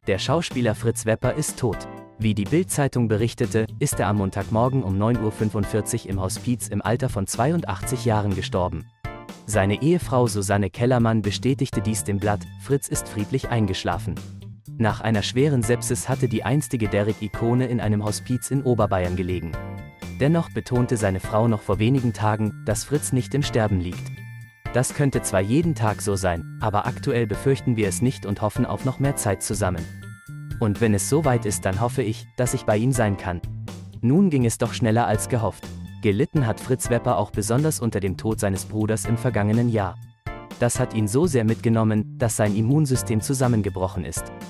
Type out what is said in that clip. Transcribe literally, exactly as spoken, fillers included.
Der Schauspieler Fritz Wepper ist tot. Wie die Bild-Zeitung berichtete, ist er am Montagmorgen um neun Uhr fünfundvierzig im Hospiz im Alter von zweiundachtzig Jahren gestorben. Seine Ehefrau Susanne Kellermann bestätigte dies dem Blatt, Fritz ist friedlich eingeschlafen. Nach einer schweren Sepsis hatte die einstige Derrick-Ikone in einem Hospiz in Oberbayern gelegen. Dennoch betonte seine Frau noch vor wenigen Tagen, dass Fritz nicht im Sterben liegt. Das könnte zwar jeden Tag so sein, aber aktuell befürchten wir es nicht und hoffen auf noch mehr Zeit zusammen. Und wenn es soweit ist, dann hoffe ich, dass ich bei ihm sein kann. Nun ging es doch schneller als gehofft. Gelitten hat Fritz Wepper auch besonders unter dem Tod seines Bruders im vergangenen Jahr. Das hat ihn so sehr mitgenommen, dass sein Immunsystem zusammengebrochen ist.